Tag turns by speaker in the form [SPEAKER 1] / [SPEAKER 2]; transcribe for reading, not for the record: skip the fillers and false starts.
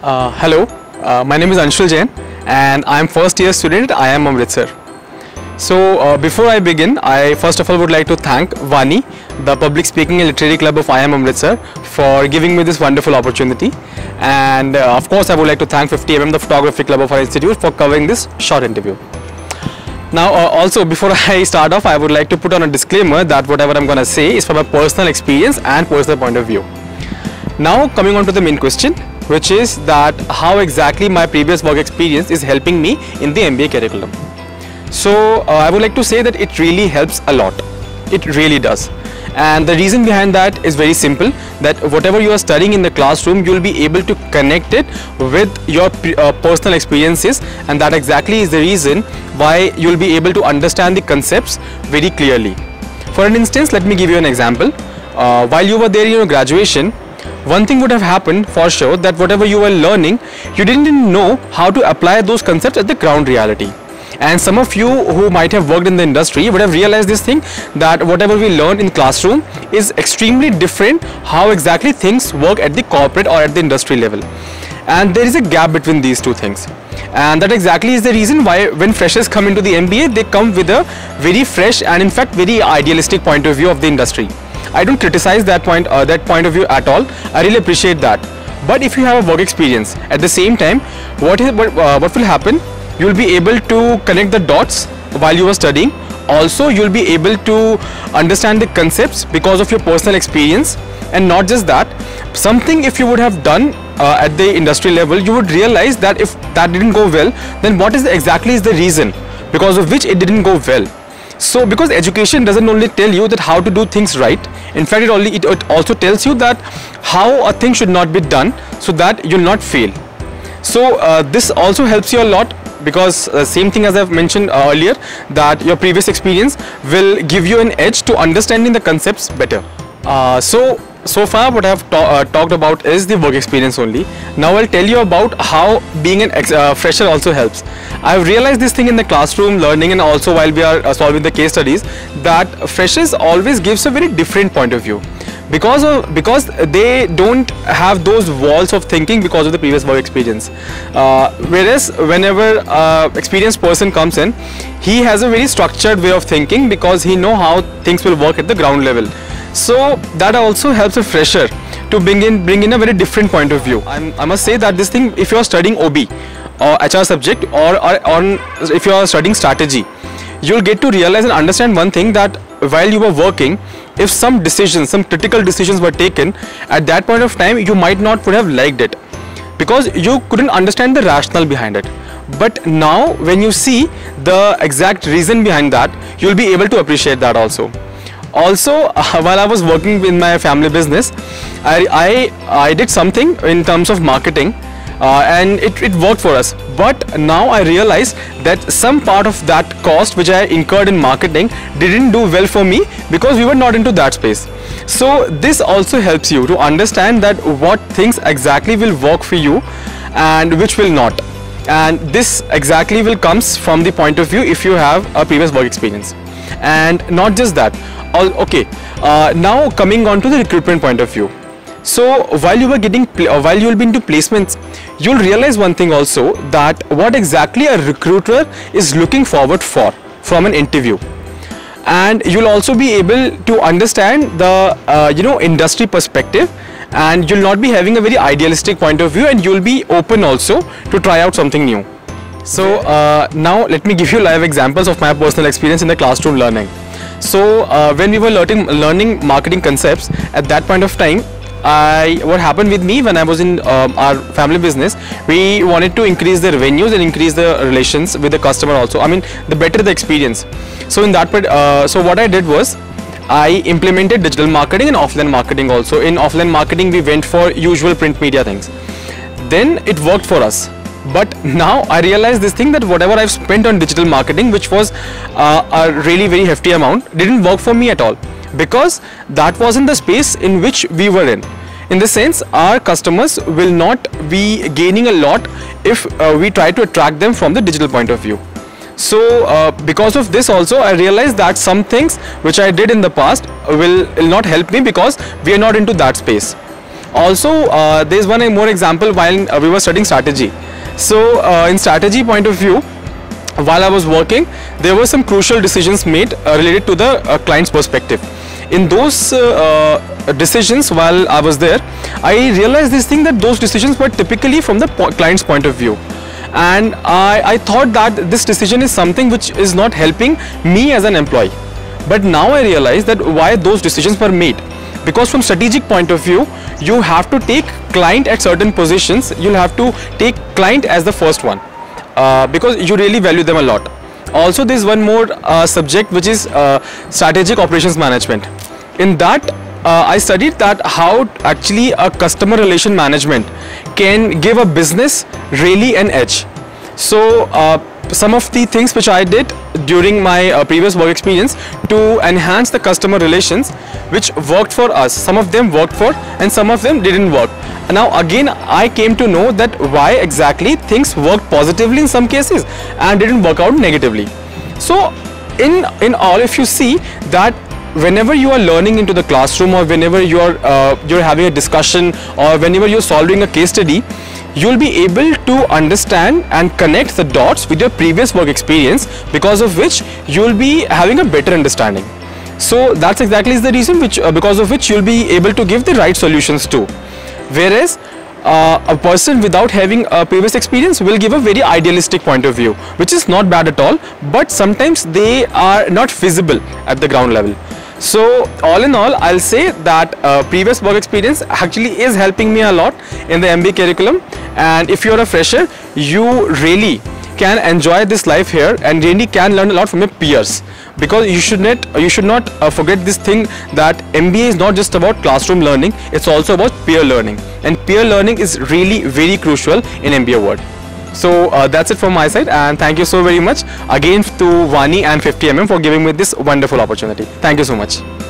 [SPEAKER 1] Hello, my name is Anshul Jain and I am first year student at IIM Amritsar. So before I begin, I first of all would like to thank Vani, the Public Speaking and Literary Club of IIM Amritsar, for giving me this wonderful opportunity. And of course I would like to thank 50mm, the Photography Club of our institute, for covering this short interview. Now also before I start off, I would like to put on a disclaimer that whatever I'm going to say is from a personal experience and personal point of view. Now coming on to the main question, which is that how exactly my previous work experience is helping me in the MBA curriculum. So I would like to say that it really helps a lot. It really does. And the reason behind that is very simple, that whatever you are studying in the classroom, you will be able to connect it with your personal experiences, and that exactly is the reason why you will be able to understand the concepts very clearly. For an instance, let me give you an example. While you were there in your graduation, one thing would have happened for sure, that whatever you were learning, you didn't know how to apply those concepts at the ground reality. And some of you who might have worked in the industry would have realized this thing, that whatever we learn in classroom is extremely different how exactly things work at the corporate or at the industry level. And there is a gap between these two things. And that exactly is the reason why when freshers come into the MBA, they come with a very fresh and in fact very idealistic point of view of the industry. I don't criticize that point of view at all. I really appreciate that. But if you have a work experience at the same time, what will happen? You will be able to connect the dots while you are studying. Also, you will be able to understand the concepts because of your personal experience. And not just that, something if you would have done at the industry level, you would realize that if that didn't go well, then what is exactly is the reason because of which it didn't go well. So because education doesn't only tell you that how to do things right, in fact it also tells you that how a thing should not be done so that you'll not fail. So this also helps you a lot, because same thing as I've mentioned earlier, that your previous experience will give you an edge to understanding the concepts better. So far what I've talked about is the work experience only. Now I'll tell you about how being a fresher also helps. I've realized this thing in the classroom learning and also while we are solving the case studies, that freshers always gives a very different point of view. Because they don't have those walls of thinking because of the previous work experience. Whereas whenever experienced person comes in, he has a very structured way of thinking because he knows how things will work at the ground level. So that also helps a fresher to bring in a very different point of view. I must say that this thing, if you are studying OB or HR subject or if you are studying strategy, you'll get to realize and understand one thing, that while you were working, if some critical decisions were taken at that point of time, you might not would have liked it because you couldn't understand the rationale behind it. But now when you see the exact reason behind that, you'll be able to appreciate that also. Also, while I was working in my family business, I did something in terms of marketing. And it worked for us, but now I realize that some part of that cost which I incurred in marketing didn't do well for me because we were not into that space. So this also helps you to understand that what things exactly will work for you and which will not, and this exactly will comes from the point of view if you have a previous work experience. And not just that, now coming on to the recruitment point of view. So while you will be into placements, you'll realize one thing also, that what exactly a recruiter is looking forward for from an interview, and you'll also be able to understand the industry perspective, and you'll not be having a very idealistic point of view, and you'll be open also to try out something new. So now let me give you live examples of my personal experience in the classroom learning. So when we were learning marketing concepts, at that point of time, what happened with me when I was in our family business, we wanted to increase the revenues and increase the relations with the customer also. I mean, the better the experience. So in that so what I did was, I implemented digital marketing and offline marketing also. In offline marketing, we went for usual print media things. Then it worked for us. But now I realized this thing, that whatever I've spent on digital marketing, which was a really very hefty amount, didn't work for me at all, because that wasn't the space in which we were in. In the sense, our customers will not be gaining a lot if we try to attract them from the digital point of view. So because of this also, I realized that some things which I did in the past will not help me because we are not into that space. Also, there's one more example while we were studying strategy. So in strategy point of view, while I was working, there were some crucial decisions made related to the client's perspective. In those decisions, while I was there, I realized this thing, that those decisions were typically from the client's point of view. And I thought that this decision is something which is not helping me as an employee. But now I realize that why those decisions were made. Because from strategic point of view, you have to take client at certain positions. You'll have to take client as the first one, because you really value them a lot. Also, there's one more subject, which is strategic operations management. In that, I studied that how actually a customer relation management can give a business really an edge. So some of the things which I did during my previous work experience to enhance the customer relations, which worked for us. Some of them worked for, and some of them didn't work. Now again, I came to know that why exactly things worked positively in some cases and didn't work out negatively. So in all, if you see that whenever you are learning into the classroom, or whenever you're having a discussion, or whenever you're solving a case study, you'll be able to understand and connect the dots with your previous work experience, because of which you'll be having a better understanding. So that's exactly the reason which because of which you'll be able to give the right solutions too. Whereas a person without having a previous experience will give a very idealistic point of view, which is not bad at all, but sometimes they are not feasible at the ground level. So all in all, I'll say that previous work experience actually is helping me a lot in the MBA curriculum. And if you're a fresher, you really can enjoy this life here and really can learn a lot from your peers, because you should not forget this thing, that MBA is not just about classroom learning, it's also about peer learning, and peer learning is really very crucial in MBA world. So that's it from my side, and thank you so very much again to Vani and 50mm for giving me this wonderful opportunity. Thank you so much.